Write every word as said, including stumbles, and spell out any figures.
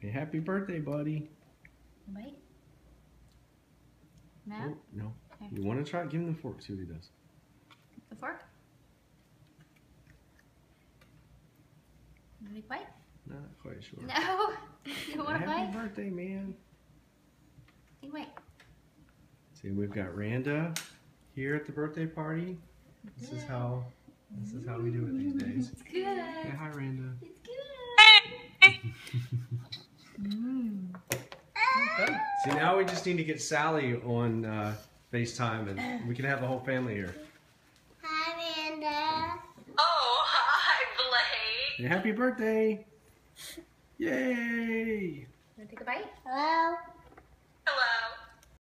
Hey, happy birthday, buddy. Bite? No? Oh, no. You want to try it? Give him the fork, see what he does. The fork? You want to bite? Not quite sure. No. You want to bite? Happy birthday, man. You wait. See, we've got Randa here at the birthday party. This is how this is how we do it these days. It's good. Say hi, Randa. It's good. mm. Okay. See, now we just need to get Sally on uh, FaceTime, and we can have the whole family here. Hi, Amanda. Oh, hi, Blake. Hey, happy birthday! Yay! Want to take a bite? Hello. Hello.